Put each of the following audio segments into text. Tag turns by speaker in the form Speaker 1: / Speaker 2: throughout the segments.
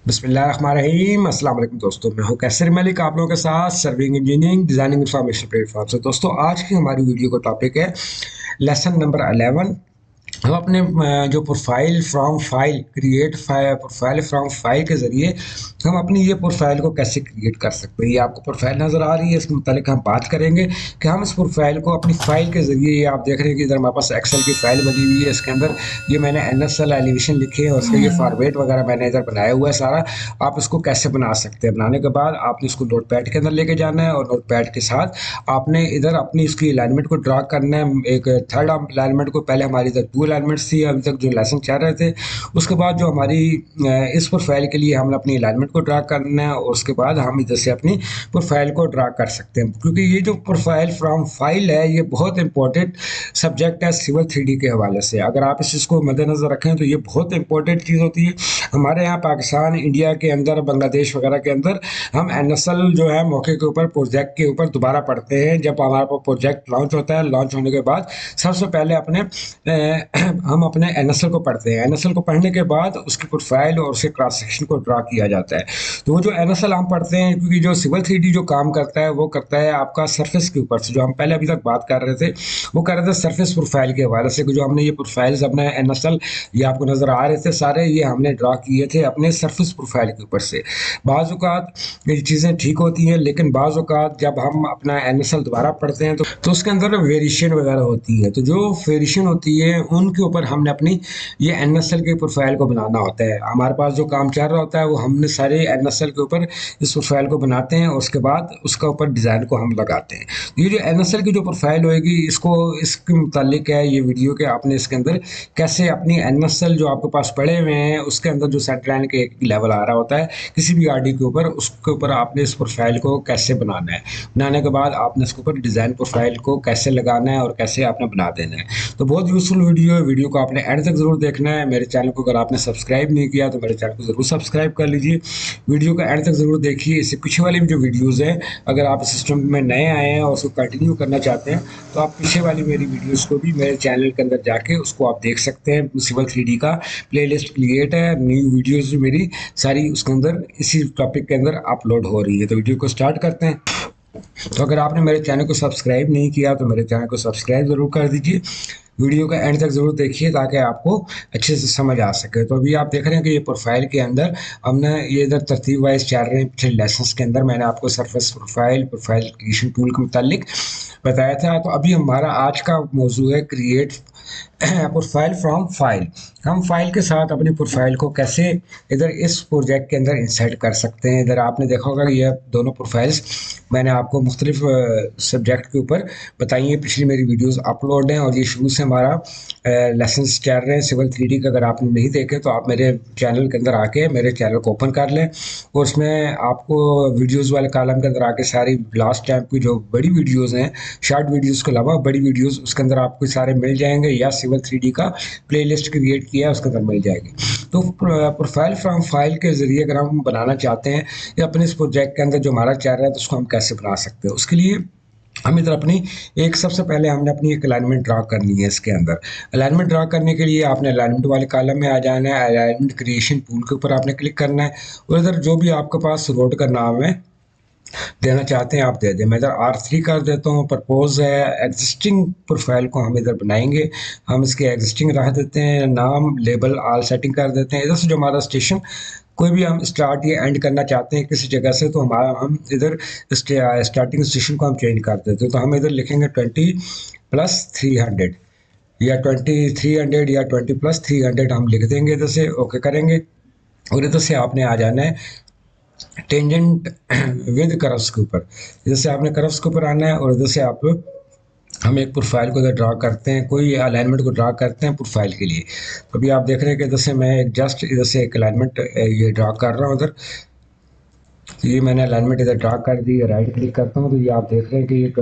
Speaker 1: बिस्मिल्लाहिर्रहमानिर्रहीम। अस्सलाम वालेकुम दोस्तों, मैं हूं कैसर मलिक आप लोगों के साथ serving engineering designing information platform से। दोस्तों आज की हमारी वीडियो का टॉपिक है लेसन नंबर 11। हम अपने जो profile from file create profile from file के जरिए हम अपनी ये प्रोफाइल को कैसे क्रिएट कर सकते हैं। ये आपको प्रोफाइल नज़र आ रही है, इसके मुतालिक हम बात करेंगे कि हम इस प्रोफाइल को अपनी फाइल के जरिए, ये आप देख रहे हैं कि इधर हमारे पास एक्सेल की फाइल बनी हुई है। इसके अंदर ये मैंने NSL एलिवेशन लिखे हैं और उसका ये फॉर्मेट वगैरह मैंने इधर बनाया हुआ है सारा। आप इसको कैसे बना सकते हैं, बनाने के बाद आपने इसको नोट पैड के अंदर लेके जाना है और नोट पैड के साथ आपने इधर अपनी इसकी अलाइनमेंट को ड्रा करना है। एक थर्ड अलाइनमेंट को, पहले हमारी इधर 2 अलाइनमेंट्स थी अभी तक जो लेसन चल रहे थे, उसके बाद जो हमारी इस प्रोफाइल के लिए हमने अपनी अलाइनमेंट को ड्रा करना है और उसके बाद हम इधर से अपनी प्रोफाइल को ड्रा कर सकते हैं। क्योंकि ये जो प्रोफाइल फ्रॉम फाइल है ये बहुत इंपॉर्टेंट सब्जेक्ट है सिविल 3D के हवाले से। अगर आप इस चीज़ को मद्देनजर रखें तो ये बहुत इंपॉर्टेंट चीज़ होती है। हमारे यहाँ पाकिस्तान, इंडिया के अंदर, बांग्लादेश वगैरह के अंदर हम NSL जो है मौके के ऊपर प्रोजेक्ट के ऊपर दोबारा पढ़ते हैं। जब हमारा प्रोजेक्ट लॉन्च होता है, लॉन्च होने के बाद सबसे पहले हम अपने NSL को पढ़ते हैं। NSL को पढ़ने के बाद उसकी प्रोफाइल और उसके क्रॉस सेक्शन को ड्रा किया जाता है। तो वो जो NSL हम पढ़ते हैं, क्योंकि जो सिविल 3D जो काम करता है वो करता है आपका सरफेस के ऊपर से। जो हम पहले अभी तक बात कर रहे थे वो कर रहे थे सरफेस प्रोफाइल के हवाले से। जो हमने ये प्रोफाइल्स अपने NSL ये आपको नज़र आ रहे थे सारे, ये हमने ड्रा किए थे अपने सरफेस प्रोफाइल के ऊपर से। बाज़ औक़ात ये चीज़ें ठीक होती हैं, लेकिन बाज़ औक़ात जब हम अपना NSL दोबारा पढ़ते हैं तो उसके अंदर वेरिएशन वगैरह होती है। तो जो वेरिएशन होती है उनके ऊपर हमने अपनी ये NSL के प्रोफाइल को बनाना होता है। हमारे पास जो काम चल रहा होता है वो हमने सारे NSL के ऊपर इस प्रोफाइल को बनाते हैं और उसके बाद उसका ऊपर डिज़ाइन को हम लगाते हैं। ये जो NSL की जो प्रोफाइल होएगी, इसको इसके मुतालिक है ये वीडियो के आपने इसके अंदर कैसे अपनी NSL जो आपके पास पड़े हुए हैं उसके अंदर जो सेट लाइन के लेवल आ रहा होता है किसी भी RD के ऊपर, उसके ऊपर आपने इस प्रोफाइल को कैसे बनाना है। बनाने के बाद आपने इसके ऊपर डिज़ाइन प्रोफाइल को कैसे लगाना है और कैसे आपने बना देना है। तो बहुत यूज़फुल वीडियो है, वीडियो को आपने एंड तक ज़रूर देखना है। मेरे चैनल को अगर आपने सब्सक्राइब नहीं किया तो मेरे चैनल को ज़रूर सब्सक्राइब कर लीजिए। वीडियो का एंड तक ज़रूर देखिए। इससे पीछे वाली जो वीडियोज़ हैं, अगर आप इस सिस्टम में नए आए हैं और उसको कंटिन्यू करना चाहते हैं तो आप पीछे वाली मेरी वीडियोज़ को भी मेरे चैनल के अंदर जाके उसको आप देख सकते हैं। सिविल 3D का प्लेलिस्ट क्रिएट है, न्यू वीडियोज़ मेरी सारी उसके अंदर इसी टॉपिक के अंदर अपलोड हो रही है। तो वीडियो को स्टार्ट करते हैं। तो अगर आपने मेरे चैनल को सब्सक्राइब नहीं किया तो मेरे चैनल को सब्सक्राइब ज़रूर कर दीजिए। वीडियो का एंड तक ज़रूर देखिए ताकि आपको अच्छे से समझ आ सके। तो अभी आप देख रहे हैं कि ये प्रोफाइल के अंदर हमने ये इधर तरतीब वाइज चल रहे हैं। पिछले लेसन्स के अंदर मैंने आपको सरफेस प्रोफाइल क्रिएशन टूल के मुतालिक बताया था। तो अभी हमारा आज का मौजू है क्रिएट प्रोफाइल फ्रॉम फाइल। हम फाइल के साथ अपनी प्रोफाइल को कैसे इधर इस प्रोजेक्ट के अंदर इंसर्ट कर सकते हैं। इधर आपने देखा होगा कि ये दोनों प्रोफाइल्स मैंने आपको मुख्तलिफ सब्जेक्ट के ऊपर बताई हैं। पिछली मेरी वीडियोस अपलोड हैं और ये शुरू से हमारा लेसन्स चल रहे हैं सिविल 3D का। अगर आपने नहीं देखे तो आप मेरे चैनल के अंदर आके मेरे चैनल को ओपन कर लें और उसमें आपको वीडियोज़ वाले कॉलम के अंदर आके सारी लास्ट टाइम की जो बड़ी वीडियोज़ हैं, शॉर्ट वीडियोज़ के अलावा बड़ी वीडियोज़ उसके अंदर आपको सारे मिल जाएंगे, या सिविल 3D का प्लेलिस्ट क्रिएट किया है उसके अंदर मिल जाएगी। तो प्रोफाइल फ्रॉम फाइल के ज़रिए अगर हम बनाना चाहते हैं या अपने इस प्रोजेक्ट के अंदर जो हमारा चल रहा है तो उसको हम कैसे बना सकते हैं, उसके लिए हम इधर अपनी एक सबसे पहले हमने अपनी एक अलाइनमेंट ड्रा करनी है। इसके अंदर अलाइनमेंट ड्रा करने के लिए आपने अलाइनमेंट वाले कॉलम में आ जाना है, अलाइनमेंट क्रिएशन टूल के ऊपर आपने क्लिक करना है और इधर जो भी आपके पास रोड का नाम है देना चाहते हैं आप दे दें। मैं इधर R3 कर देता हूँ। प्रपोज है एग्जिस्टिंग प्रोफाइल को हम इधर बनाएंगे, हम इसके एग्जिस्टिंग रख देते हैं, नाम लेबल ऑल सेटिंग कर देते हैं। इधर से जो हमारा स्टेशन कोई भी हम स्टार्ट या एंड करना चाहते हैं किसी जगह से, तो हमारा हम इधर स्टार्टिंग स्टेशन को हम चेंज कर देते हैं। तो हम इधर लिखेंगे 20+300 या 2300 या 20+300 हम लिख देंगे। इधर से ओके करेंगे और इधर से आपने आ जाना है टेंजेंट विद कर्व्स के ऊपर। इधर से आपने कर्व्स के ऊपर आना है और इधर से आप हम एक प्रोफाइल को इधर ड्रा करते हैं, कोई अलाइनमेंट को ड्रा करते हैं प्रोफाइल के लिए। तो अभी आप देख रहे हैं कि इधर से मैं एक जस्ट इधर से एक अलाइनमेंट ये ड्रा कर रहा हूँ उधर। तो ये मैंने अलाइनमेंट इधर ड्रा कर दी, राइट क्लिक करता हूँ तो ये आप देख रहे हैं कि ये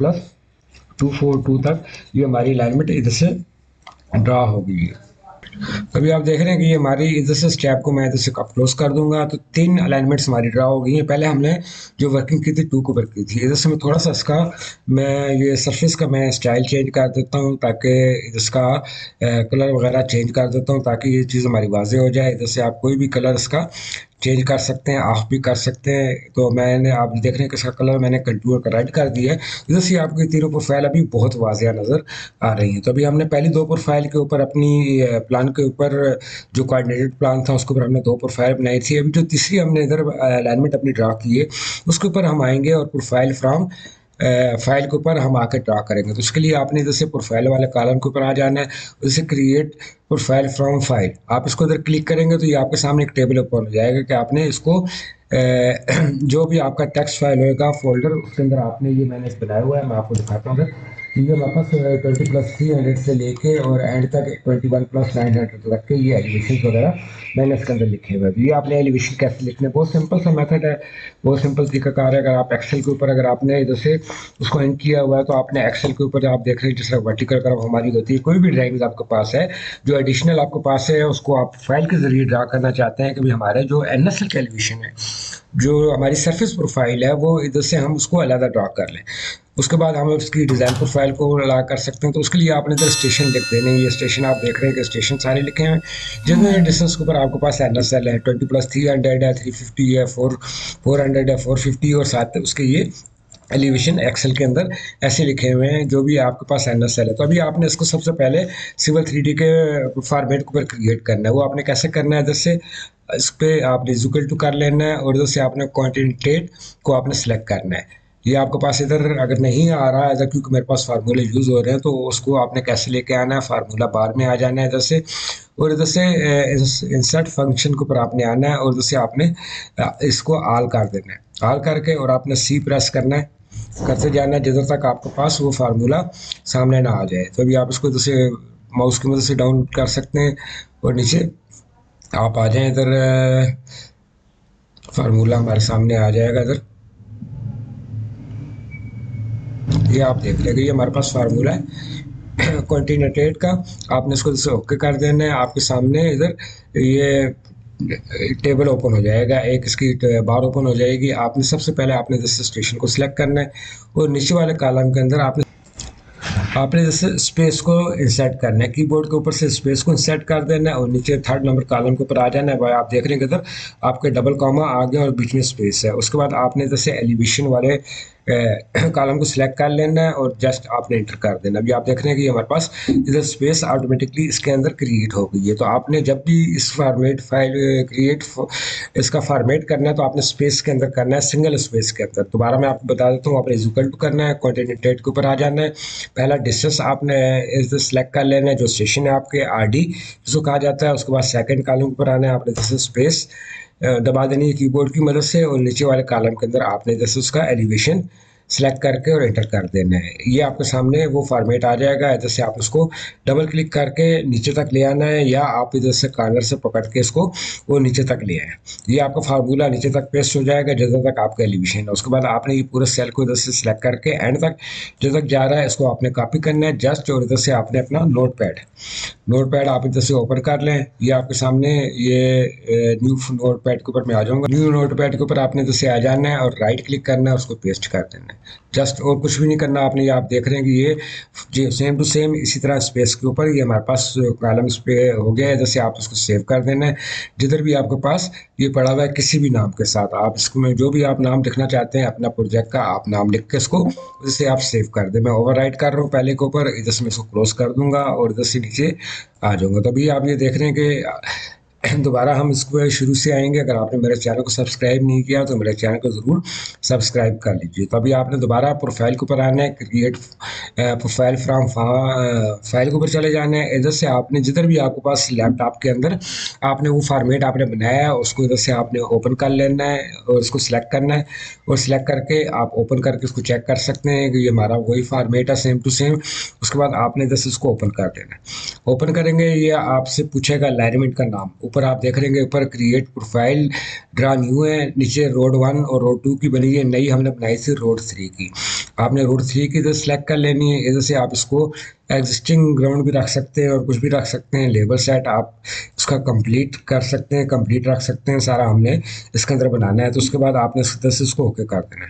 Speaker 1: 22+242 तक ये हमारी अलाइनमेंट इधर से ड्रा हो गई है। अभी आप देख रहे हैं कि ये हमारी इधर से स्टेप को मैं इधर से क्लोज कर दूंगा तो 3 अलाइनमेंट्स हमारी ड्रा हो गई हैं। पहले हमने जो वर्किंग की थी 2 के ऊपर की थी। इधर से मैं थोड़ा सा इसका मैं ये सरफेस का मैं स्टाइल चेंज कर देता हूँ ताकि इसका कलर वगैरह चेंज कर देता हूँ ताकि ये चीज़ हमारी वाज़ेह हो जाए। इधर से आप कोई भी कलर इसका चेंज कर सकते हैं, ऑफ भी कर सकते हैं। तो मैंने आप देख रहे हैं कि इसका कलर मैंने कंटूर का रेड कर दिया है, जैसे आपकी तीनों प्रोफाइल अभी बहुत वाजिया नज़र आ रही है। तो अभी हमने पहली दो प्रोफाइल के ऊपर अपनी प्लान के ऊपर जो कोऑर्डिनेटेड प्लान था उसके ऊपर हमने दो प्रोफाइल बनाई थी। अभी जो तीसरी हमने इधर अलाइनमेंट अपनी ड्रा की है उसके ऊपर हम आएंगे और प्रोफाइल फ्रॉम फाइल के ऊपर हम आकर ड्रा करेंगे। तो उसके लिए आपने जैसे प्रोफाइल वाले कॉलम के ऊपर आ जाना है, जैसे क्रिएट प्रोफाइल फ्रॉम फाइल, आप इसको इधर क्लिक करेंगे तो ये आपके सामने एक टेबल ओपन हो जाएगा कि आपने इसको जो भी आपका टेक्स्ट फाइल होगा फोल्डर उसके अंदर आपने ये मैंने बनाया हुआ है, मैं आपको दिखाता हूँ। ये मेरे पास 20+300 से लेके और एंड तक 21+900 तक के ये एलिवेशन वगैरह मैंने इसके अंदर लिखे हुए हैं। ये आपने एलिवेशन कैसे लिखने, बहुत सिंपल सा मेथड है, बहुत सिंपल तरीकाकार है। अगर आप एक्सेल के ऊपर अगर आपने इधर से उसको एंड किया हुआ है तो आपने एक्सेल के ऊपर आप देख रहे हैं जिस तरह वर्टिकल कर्व हमारी होती है, कोई भी ड्राइंग आपके पास है जो एडिशनल आपके पास है उसको आप फाइल के जरिए ड्रा करना चाहते हैं कि भाई हमारे जो एनएसएल का एलिवेशन है, जो हमारी सरफेस प्रोफाइल है वो इधर से हम उसको अलग ड्रा कर लें। उसके बाद हम उसकी डिज़ाइन प्रोफाइल को ला कर सकते हैं। तो उसके लिए आपने इधर स्टेशन लिख देने, ये स्टेशन आप देख रहे हैं कि स्टेशन सारे लिखे हैं जितने डिस्टेंस के ऊपर आपके पास एनएसएल है, 20+300 है, 350 है, 400 है, 450 और साथ उसके ये एलिवेशन एक्सेल के अंदर ऐसे लिखे हुए हैं जो भी आपके पास एनएसएल है। तो अभी आपने इसको सबसे पहले सिविल 3D के फॉर्मेट के ऊपर क्रिएट करना है। वो आपने कैसे करना है, जैसे इस पर आपने इक्वल टू कर लेना है और जैसे आपने क्वांटिटेट को आपने सेलेक्ट करना है। ये आपके पास इधर अगर नहीं आ रहा है इधर, क्योंकि मेरे पास फार्मूले यूज़ हो रहे हैं, तो उसको आपने कैसे लेके आना है, फार्मूला बार में आ जाना है इधर से, और इधर से इंसर्ट फंक्शन के ऊपर आपने आना है और इधर से आपने इसको आल कर देना है, आल करके और आपने सी प्रेस करना है, करते जाना है जिधर तक आपके पास वो फार्मूला सामने ना आ जाए। तो अभी आप इसको इधर से माउस की मदद से डाउन कर सकते हैं और नीचे आप आ जाएं इधर, फार्मूला हमारे सामने आ जाएगा इधर, ये आप देख लेंगे ये हमारे पास फार्मूला है कॉन्टिनेंटेड का। आपने इसको जैसे ओके कर देना है, आपके सामने इधर ये टेबल ओपन हो जाएगा, एक इसकी बार ओपन हो जाएगी। आपने सबसे पहले आपने जैसे स्टेशन को सिलेक्ट करना है और नीचे वाले कॉलम के अंदर आपने जैसे स्पेस को इंसर्ट करना है, कीबोर्ड के ऊपर से स्पेस को इंसर्ट कर देना है और नीचे थर्ड नंबर कॉलम के ऊपर आ जाना है। भाई आप देख रहे हैं इधर आपके डबल कॉमा आ गया और बीच में स्पेस है। उसके बाद आपने जैसे एलिवेशन वाले कॉलम को सिलेक्ट कर लेना है और जस्ट आपने एंटर कर देना। अभी आप देख रहे हैं कि हमारे पास इधर स्पेस ऑटोमेटिकली इसके अंदर क्रिएट हो गई है। तो आपने जब भी इस फॉर्मेट फाइल क्रिएट इसका फॉर्मेट करना है तो आपने स्पेस के अंदर करना है, सिंगल स्पेस के अंदर। दोबारा मैं आपको बता देता हूँ, आपने इक्वल टू करना है, कॉन्टिनेंटेड के ऊपर आ जाना है, पहला डिस्टेंस आपने इधर सेलेक्ट कर लेना है जो स्टेशन है आपके आरडी जिसको कहा जाता है। उसके बाद सेकंड कॉलम के ऊपर आना है, आपने जैसे स्पेस दबा देनी है कीबोर्ड की मदद से और नीचे वाले कॉलम के अंदर आपने जैसे उसका एलिवेशन सेलेक्ट करके और एंटर कर देना है। ये आपके सामने वो फॉर्मेट आ जाएगा। इधर से आप उसको डबल क्लिक करके नीचे तक ले आना है या आप इधर से कॉर्नर से पकड़ के इसको वो नीचे तक ले आए। ये आपका फार्मूला नीचे तक पेस्ट हो जाएगा जहाँ तक आपका एलिवेशन है। उसके बाद आपने ये पूरे सेल को इधर से सिलेक्ट करके एंड तक जो तक जा रहा है इसको आपने कॉपी करना है जस्ट, और इधर से आपने अपना नोट पैड आप इधर से ओपन कर लें। ये आपके सामने ये न्यू नोट पैड के ऊपर मैं आ जाऊँगा। न्यू नोट पैड के ऊपर आपने इधर से आ जाना है और राइट क्लिक करना है, उसको पेस्ट कर देना है जस्ट, और कुछ भी नहीं करना आपने। ये आप देख रहे हैं कि ये सेम टू सेम इसी तरह स्पेस के ऊपर ये हमारे पास कॉलम इस पे हो गया है। जैसे आप उसको सेव कर देना है जिधर भी आपके पास ये पड़ा हुआ है किसी भी नाम के साथ, आप इसमें जो भी आप नाम लिखना चाहते हैं अपना प्रोजेक्ट का आप नाम लिख के इसको जैसे आप सेव कर दें। मैं ओवरराइट कर रहा हूँ पहले के ऊपर, इधर से मैं इसको क्लोज कर दूंगा और इधर से नीचे आ जाऊंगा। तो अभी आप ये देख रहे हैं कि दोबारा हम इसको शुरू से आएंगे। अगर आपने मेरे चैनल को सब्सक्राइब नहीं किया तो मेरे चैनल को ज़रूर सब्सक्राइब कर लीजिए। तो अभी आपने दोबारा प्रोफाइल के ऊपर आना है, क्रिएट प्रोफाइल फ्रॉम फाइल के ऊपर चले जाना है। इधर से आपने जिधर भी आपके पास लैपटॉप के अंदर आपने वो फार्मेट आपने बनाया है उसको इधर से आपने ओपन कर लेना है और उसको सिलेक्ट करना है और सिलेक्ट करके आप ओपन करके उसको चेक कर सकते हैं कि ये हमारा वही फार्मेट है सेम टू सेम। उसके बाद आपने इधर से उसको ओपन कर देना है। ओपन करेंगे ये आपसे पूछेगा अलाइनमेंट का नाम। ऊपर आप देख रहे हैं ऊपर क्रिएट प्रोफाइल ड्रा न्यू है, नीचे रोड 1 और रोड 2 की बनी है, नई हमने बनाई थी रोड 3 की। आपने रोड 3 की इधर सेलेक्ट कर लेनी है। इधर से आप इसको एग्जिस्टिंग ग्राउंड भी रख सकते हैं और कुछ भी रख सकते हैं। लेबल सेट आप इसका कंप्लीट कर सकते हैं, कंप्लीट रख सकते हैं। सारा हमने इसके अंदर बनाना है। तो उसके बाद आपने इधर से इसको ओके कर देना है।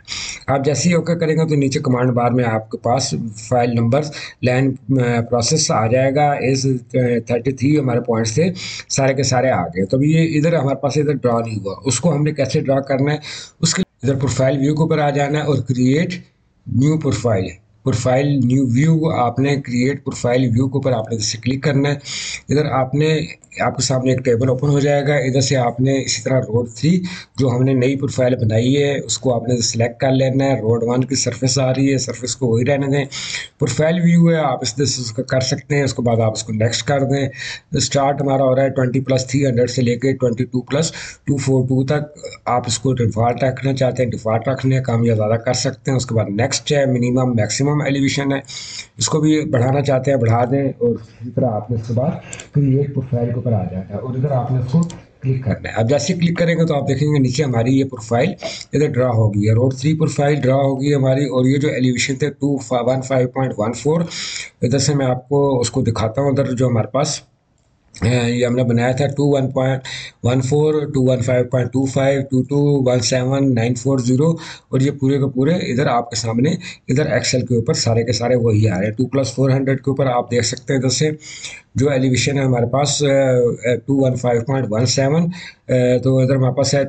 Speaker 1: आप जैसे ही ओके करेंगे तो नीचे कमांड बार में आपके पास फाइल नंबर्स लाइन प्रोसेस आ जाएगा। इस 33 हमारे पॉइंट्स थे, सारे के सारे आ गए। तो अभी ये इधर हमारे पास इधर ड्रा नहीं हुआ, उसको हमने कैसे ड्रा करना है, उसके इधर प्रोफाइल व्यू के ऊपर आ जाना है और create new profile, profile new view आपने क्रिएट प्रोफाइल व्यू के ऊपर आपने जैसे क्लिक करना है। इधर आपने आपके सामने एक टेबल ओपन हो जाएगा। इधर से आपने इसी तरह रोड 3 जो हमने नई प्रोफाइल बनाई है उसको आपने सिलेक्ट कर लेना है। रोड 1 की सरफेस आ रही है, सरफेस को वही रहने दें। प्रोफाइल व्यू है, आप इस तरह से उसका कर सकते हैं। उसके बाद आप उसको नेक्स्ट कर दें। स्टार्ट हमारा हो रहा है 20+300 से लेके 22+242 तक। आप इसको डिफ़ॉल्ट रखना चाहते हैं, डिफ़ॉल्ट रखने कम या ज़्यादा कर सकते हैं। उसके बाद नेक्स्ट है, मिनिमम मैक्सिमम एलिवेशन है, इसको भी बढ़ाना चाहते हैं बढ़ा दें। और इसी तरह आपने उसके बाद क्रिएट प्रोफाइल के ऊपर आ जाता है और इधर आपने उसको क्लिक करना है। अब जैसे क्लिक करेंगे तो आप देखेंगे नीचे हमारी ये प्रोफाइल इधर ड्रा होगी है, रोड 3 प्रोफाइल ड्रा होगी हमारी। और ये जो एलिवेशन थे 215.14, इधर से मैं आपको उसको दिखाता हूँ। उधर जो हमारे पास ये हमने बनाया था 21.14, 215.25, 2217,940 और ये पूरे के पूरे इधर आपके सामने इधर एक्सेल के ऊपर सारे के सारे वही आ रहे हैं। 2+400 के ऊपर आप देख सकते हैं इधर से जो एलिवेशन है हमारे पास 215.17, तो इधर हमारे पास है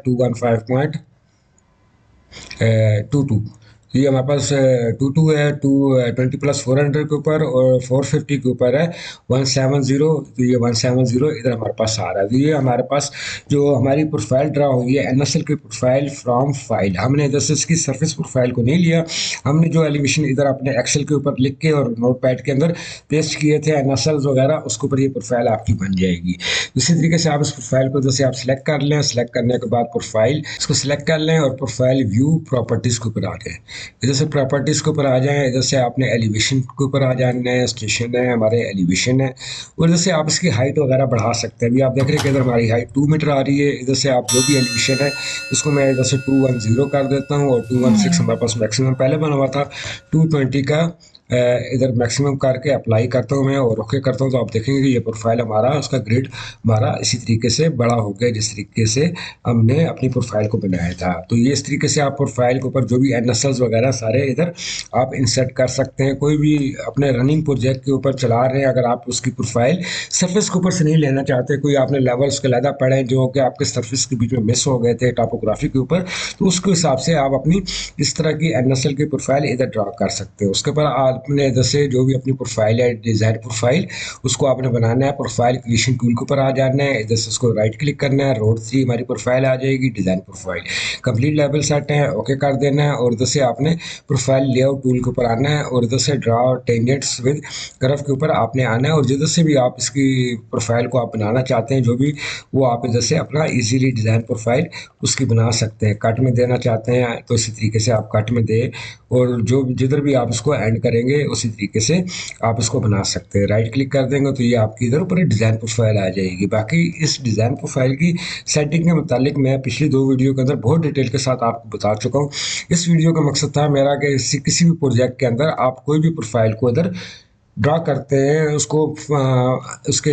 Speaker 1: 215.22। ये हमारे पास 22 है, 20+400 के ऊपर और 450 के ऊपर है 170। तो ये 170 इधर हमारे पास आ रहा है। तो ये हमारे पास जो हमारी प्रोफाइल ड्रा हुई है एनएसएल की प्रोफाइल फ्रॉम फाइल, हमने इधर से इसकी सरफेस प्रोफाइल को नहीं लिया, हमने जो एलिवेशन इधर अपने एक्सेल के ऊपर लिख के और नोट पैड के अंदर पेस्ट किए थे एनएसएल वगैरह, उसके ऊपर ये प्रोफाइल आपकी बन जाएगी। इसी तरीके से आप इस प्रोफाइल को जैसे आप सिलेक्ट कर लें, सिलेक्ट करने के बाद प्रोफाइल इसको सिलेक्ट कर लें और प्रोफाइल व्यू प्रॉपर्टीज़ के ऊपर आ जाए। इधर से प्रॉपर्टीज़ के ऊपर आ जाएं, इधर से आपने एलिवेशन के ऊपर आ जाना है। स्टेशन है हमारे, एलिवेशन है, और इधर से आप इसकी हाइट वगैरह बढ़ा सकते हैं। अभी आप देख रहे हैं कि इधर हमारी हाइट 2 मीटर आ रही है। इधर से आप जो भी एलिवेशन है इसको मैं इधर से 210 कर देता हूँ और 216 हमारे पास मैक्सिमम पहले बना हुआ था, 220 का इधर मैक्सिमम करके अप्लाई करता हूँ मैं और ओके करता हूँ। तो आप देखेंगे कि ये प्रोफाइल हमारा उसका ग्रिड हमारा इसी तरीके से बड़ा हो गया जिस तरीके से हमने अपनी प्रोफाइल को बनाया था। तो ये इस तरीके से आप प्रोफाइल के ऊपर जो भी एनएसएल्स वगैरह सारे इधर आप इंसर्ट कर सकते हैं। कोई भी अपने रनिंग प्रोजेक्ट के ऊपर चला रहे हैं, अगर आप उसकी प्रोफाइल सरफेस के ऊपर से नहीं लेना चाहते, कोई आपने लेवल्स के लहदा पड़े जो कि आपके सरफेस के बीच में मिस हो गए थे टॉपोग्राफी के ऊपर, तो उसके हिसाब से आप अपनी इस तरह की एनएसएल की प्रोफाइल इधर ड्रा कर सकते हैं। उसके ऊपर आपने इधर से जो भी अपनी प्रोफाइल है डिज़ाइन प्रोफाइल उसको आपने बनाना है। प्रोफाइल क्रिएशन टूल के ऊपर आ जाना है, इधर से उसको राइट क्लिक करना है, रोड 3 हमारी प्रोफाइल आ जाएगी, design profile complete level set है, ओके कर देना है। और इधर से आपने प्रोफाइल लेआउट टूल के ऊपर आना है और इधर से ड्रा टेंजेंट्स विद कर्व के ऊपर आपने आना है। और जिधर से भी आप इसकी प्रोफाइल को आप बनाना चाहते हैं जो भी, वो आप इधर से अपना इजीली डिज़ाइन प्रोफाइल उसकी बना सकते हैं। कट में देना चाहते हैं तो इसी तरीके से आप कट में दें और जो जिधर भी आप इसको एंड करेंगे उसी तरीके से आप इसको बना सकते हैं। राइट क्लिक कर देंगे तो ये आपकी इधर ऊपर डिज़ाइन प्रोफाइल आ जाएगी। बाकी इस डिज़ाइन प्रोफाइल की सेटिंग के मुतालिक मैं पिछली 2 वीडियो के अंदर बहुत डिटेल के साथ आपको बता चुका हूँ। इस वीडियो का मकसद था मेरा कि किसी भी प्रोजेक्ट के अंदर आप कोई भी प्रोफाइल को इधर ड्रा करते हैं उसको उसके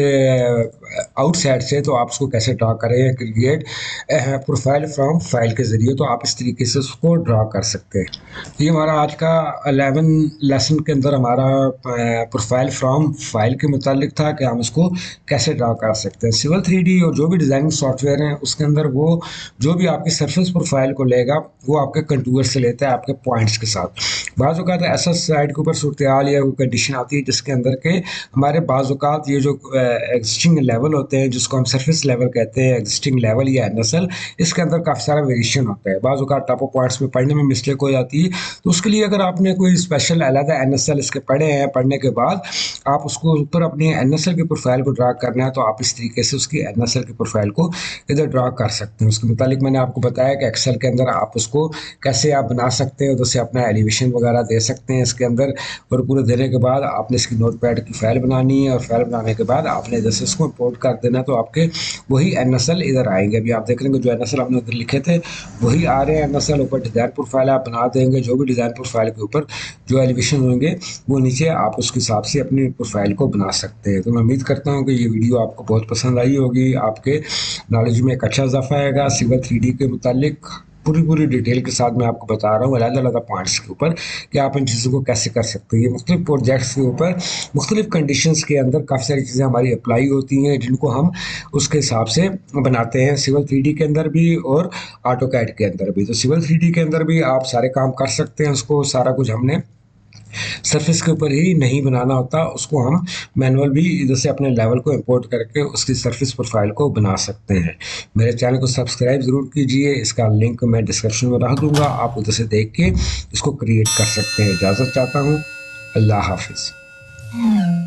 Speaker 1: आउटसाइड से, तो आप उसको कैसे ड्रा करें, क्रिएट प्रोफाइल फ्रॉम फाइल के ज़रिए, तो आप इस तरीके से उसको ड्रा कर सकते हैं। ये हमारा आज का 11 लेसन के अंदर हमारा प्रोफाइल फ्रॉम फाइल के मुतालिक था कि हम उसको कैसे ड्रा कर सकते हैं। सिविल 3D और जो भी डिज़ाइनिंग सॉफ्टवेयर हैं उसके अंदर वो जो भी आपकी सरफेस प्रोफाइल को लेगा वो आपके कंटूर से लेता है आपके पॉइंट्स के साथ। बाज़ औक़ात ऐसा साइड के ऊपर सूरत हाल या कोई कंडीशन आती है जिसके अंदर के हमारे बाज़ औक़ात ये जो एग्जिस्टिंग लेवल होते हैं जिसको हम सरफेस लेवल कहते हैं, एग्जिस्टिंग लेवल या एनएसएल, इसके अंदर काफ़ी सारा वेरिएशन होता है। बाज़ औक़ात टॉप पॉइंट्स में पढ़ने में मिस्टेक हो जाती है, तो उसके लिए अगर आपने कोई स्पेशल अलग एनएसएल इसके पढ़े हैं, पढ़ने के बाद आप उसको ऊपर अपनी एनएसएल की प्रोफाइल को ड्रा करना है तो आप इस तरीके से उसकी एनएसएल की प्रोफाइल को इधर ड्रा कर सकते हैं। उसके मुतालिक मैंने आपको बताया कि एक्सेल के अंदर आप उसको कैसे आप बना सकते हैं, उधर से अपना एलिवेशन वगैरह दे सकते हैं इसके अंदर, और पूरे देने के बाद आपने इसकी नोटपैड की फाइल बनानी है और फाइल बनाने के बाद आपने जैसे इसको इंपोर्ट कर देना तो आपके वही एनएसएल इधर आएंगे। अभी आप देख लेंगे जो एनएसएल हमने उधर लिखे थे वही आ रहे हैं एनएसएल। ऊपर डिज़ाइन प्रोफाइल आप बना देंगे, जो भी डिज़ाइन प्रोफाइल के ऊपर जो एलिवेशन होंगे वो नीचे आप उसके हिसाब से अपनी प्रोफाइल को बना सकते हैं। तो मैं उम्मीद करता हूँ कि ये वीडियो आपको बहुत पसंद आई होगी, आपके नॉलेज में एक अच्छा इजाफा आएगा सिविल 3D के मुतालिक। पूरी डिटेल के साथ मैं आपको बता रहा हूँ अलग-अलग पॉइंट्स के ऊपर कि आप इन चीज़ों को कैसे कर सकते हैं। ये मुख्तलिफ प्रोजेक्ट्स के ऊपर मुख्तलिफ कंडीशंस के अंदर काफ़ी सारी चीज़ें हमारी अप्लाई होती हैं, जिनको हम उसके हिसाब से बनाते हैं सिविल 3D के अंदर भी और ऑटोकैड के अंदर भी। तो सिविल 3D के अंदर भी आप सारे काम कर सकते हैं, उसको सारा कुछ हमने सरफेस के ऊपर ही नहीं बनाना होता, उसको हम मैनुअल भी इधर से अपने लेवल को इंपोर्ट करके उसकी सरफेस प्रोफाइल को बना सकते हैं। मेरे चैनल को सब्सक्राइब ज़रूर कीजिए, इसका लिंक मैं डिस्क्रिप्शन में रख दूंगा, आप उधर से देख के इसको क्रिएट कर सकते हैं। इजाज़त चाहता हूँ, अल्लाह हाफिज़।